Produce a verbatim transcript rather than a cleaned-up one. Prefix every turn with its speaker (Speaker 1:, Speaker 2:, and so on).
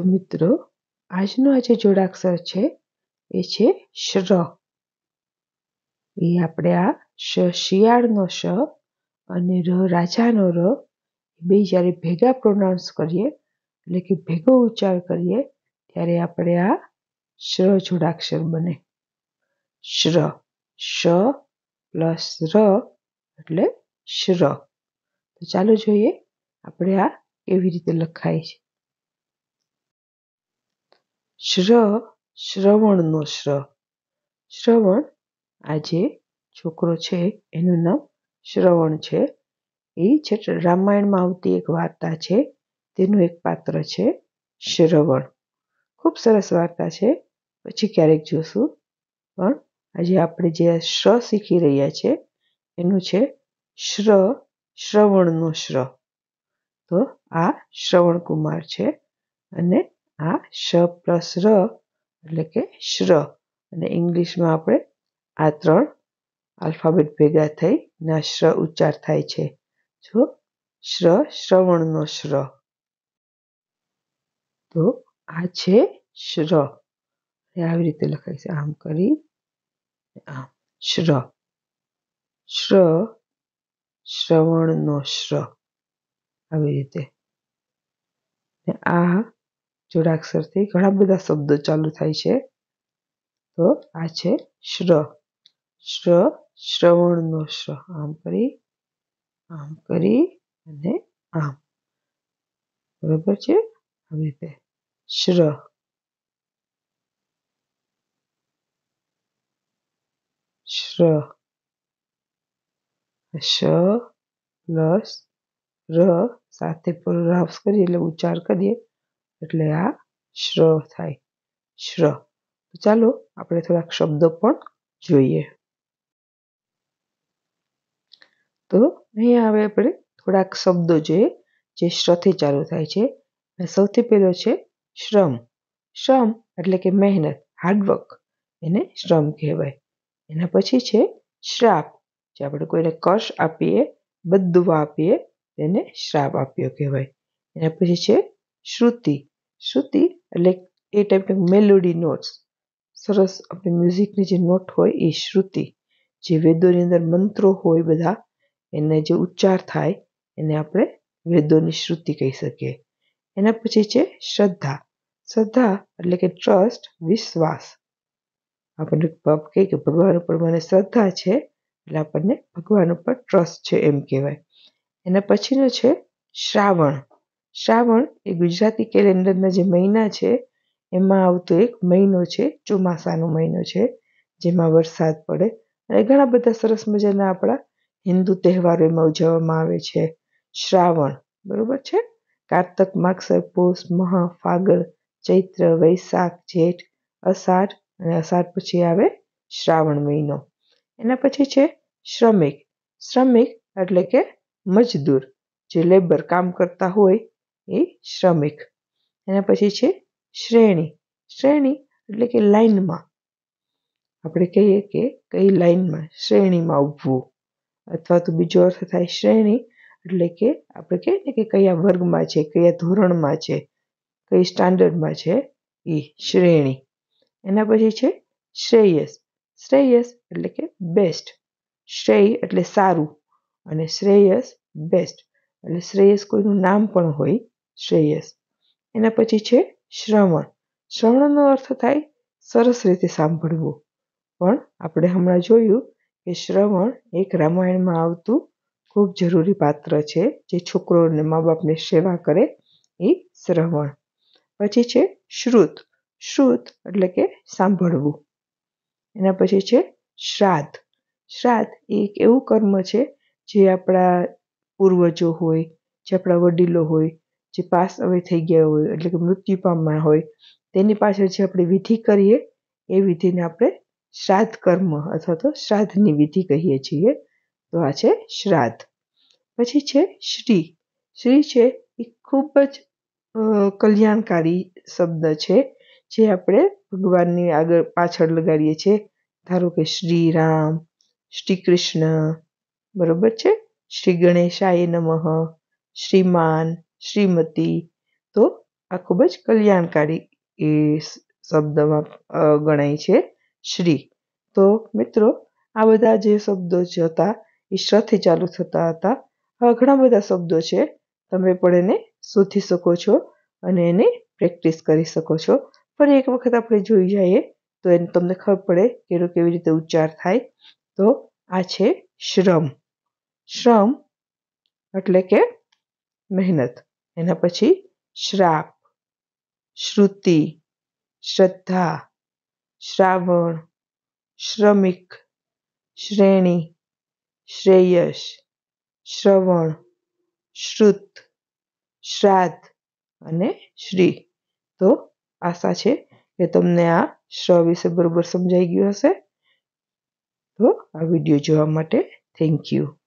Speaker 1: મિત્રો આજનો આ જે જોડાક્ષર છે એ છે શ્ર. એ આપણે આ શ શિયાળનો શ અને ર રાજાનો ર બે જ્યારે ભેગા પ્રોનાઉન્સ કરીએ એટલે કે ભેગો ઉચ્ચાર કરીએ ત્યારે આપણે આ શ્ર જોડાક્ષર બને. શ્ર શ પ્લસ ર એટલે શ્ર. તો ચાલો જોઈએ આપણે આ કેવી રીતે લખાય છે. શ્ર શ્રવણનો શ્ર. શ્રવણ આ જે છોકરો છે એનું નામ શ્રવણ છે. એ છે રામાયણમાં આવતી એક વાર્તા છે, તેનું એક પાત્ર છે શ્રવણ. ખૂબ સરસ વાર્તા છે, પછી ક્યારેક જોશું. પણ આજે આપણે જે શ્ર શીખી રહ્યા છે એનું છે શ્ર શ્રવણનો શ્ર. તો આ શ્રવણ કુમાર છે અને આ શ પ્લસ ર એટલે કે શ્ર. અને ઇંગ્લિશમાં આપણે આ ત્રણ આલ્ફાબેટ ભેગા થઈ ના શ્ર ઉચ્ચાર થાય છે. જો શ્ર શ્રવણનો શ્ર. તો આ છે શ્ર. આવી રીતે લખાય છે, આમ કરી આમ શ્ર. શ્ર શ્રવણનો શ્ર. આવી રીતે આ જોડાક્ષરથી ઘણા બધા શબ્દો ચાલુ થાય છે. તો આ છે શ્ર. શ્ર શ્રવણનો શ્ર. આમ કરી આમ કરી અને આમ. બરોબર છે. આવી રીતે શ્ર. શ્ર શ પ્લસ ર સાથે પ્રોનાઉન્સ કરીએ એટલે ઉચ્ચાર કરીએ એટલે આ શ્ર થાય. શ્ર. તો ચાલો આપણે થોડાક શબ્દો પણ જોઈએ. તો અહીંયા હવે આપણે થોડાક શબ્દો જોઈએ જે શ્રથી ચાલુ થાય છે. સૌથી પહેલો છે શ્રમ. શ્રમ એટલે કે મહેનત, હાર્ડવર્ક, એને શ્રમ કહેવાય. એના પછી છે શ્રાપ. જે આપણે કોઈને કર્ષ આપીએ, બદદુઆ આપીએ તેને શ્રાપ આપ્યો કહેવાય. એના પછી છે શ્રુતિ. શ્રુતિ એટલે એ ટાઈપની મેલોડી નોટ્સ, સરસ આપણી મ્યુઝિકની જે નોટ હોય એ શ્રુતિ. જે વેદોની અંદર મંત્રો હોય બધા એને જે ઉચ્ચાર થાય એને આપણે વેદોની શ્રુતિ કહી શકીએ. એના પછી છે શ્રદ્ધા. શ્રદ્ધા એટલે કે ટ્રસ્ટ, વિશ્વાસ. આપણને કહે કે ભગવાન ઉપર મને શ્રદ્ધા છે એટલે આપણને ભગવાન ઉપર ટ્રસ્ટ છે એમ કહેવાય. એના પછીનો છે શ્રાવણ. શ્રાવણ એ ગુજરાતી કેલેન્ડરના જે મહિના છે એમાં આવતો એક મહિનો છે, ચોમાસાનો મહિનો છે, જેમાં વરસાદ પડે અને ઘણા બધા સરસ મજાના આપણા હિન્દુ તહેવારો એમાં ઉજવવામાં આવે છે. શ્રાવણ બરોબર છે. કારતક, માગસર, પોષ, મહા, ફાગણ, ચૈત્ર, વૈશાખ, જેઠ, અષાઢ અને અષાઢ પછી આવે શ્રાવણ મહિનો. એના પછી છે શ્રમિક. શ્રમિક એટલે કે મજદૂર, જે લેબર કામ કરતા હોય એ શ્રમિક. એના પછી છે શ્રેણી. શ્રેણી એટલે કે લાઈનમાં. આપણે કહીએ કે કઈ લાઈનમાં, શ્રેણીમાં ઊભવું. અથવા તો બીજો અર્થ થાય શ્રેણી એટલે કે આપણે કહીએ ને કે કયા વર્ગમાં છે, કયા ધોરણમાં છે, કઈ સ્ટાન્ડર્ડમાં છે, એ શ્રેણી. એના પછી છે શ્રેયસ. શ્રેયસ એટલે કે બેસ્ટ. શ્રેય એટલે સારું અને શ્રેયસ બેસ્ટ. એટલે શ્રેયસ કોઈનું નામ પણ હોય, શ્રેયસ. એના પછી છે શ્રવણ. શ્રવણનો અર્થ થાય સરસ રીતે સાંભળવું. પણ આપણે હમણાં જોયું કે શ્રવણ એક રામાયણમાં આવતું ખૂબ જરૂરી પાત્ર છે, જે છોકરોને મા બાપની સેવા કરે એ શ્રવણ. પછી છે શ્રુત. શ્રુત એટલે કે સાંભળવું. એના પછી છે શ્રાદ્ધ. શ્રાદ્ધ એ એક એવું કર્મ છે જે આપણા પૂર્વજો હોય, જે આપણા વડીલો હોય, જે પાસ અવે થઈ ગયા હોય એટલે કે મૃત્યુ પામ્યા હોય તેની પાછળ જે આપણે વિધિ કરીએ એ વિધિને આપણે શ્રાદ્ધ કર્મ અથવા તો શ્રાદ્ધની વિધિ કહીએ છીએ. તો આ છે શ્રાદ્ધ. પછી છે શ્રી. શ્રી છે એ ખૂબ જ કલ્યાણકારી શબ્દ છે, જે આપણે ભગવાનની આગળ પાછળ લગાડીએ છીએ. ધારો કે શ્રી રામ, શ્રી કૃષ્ણ, બરોબર છે, શ્રી ગણેશાય નમઃ, શ્રીમાન, શ્રીમતી. તો આ ખૂબ જ કલ્યાણકારી એ શબ્દમાં ગણાય છે શ્રી. તો મિત્રો, આ બધા જે શબ્દો જે હતા એ શ્રથી ચાલુ થતા હતા. હવે ઘણા બધા શબ્દો છે, તમે પણ એને શોધી શકો છો અને એને પ્રેક્ટિસ કરી શકો છો. ફરી એક વખત આપણે જોઈ જઈએ તો એને તમને ખબર પડે કે એનો કેવી રીતે ઉચ્ચાર થાય. તો આ છે શ્રમ. શ્રમ એટલે કે મહેનત. એના પછી શ્રાપ, શ્રુતિ, શ્રદ્ધા, શ્રાવણ, શ્રમિક, શ્રેણી, શ્રેયસ, શ્રવણ, શ્રુત, શ્રાદ્ધ અને શ્રી. તો આશા છે કે તમને આ શ્ર વિશે બરોબર સમજાઈ ગયું હશે. તો આ વિડીયો જોવા માટે થેન્ક યુ.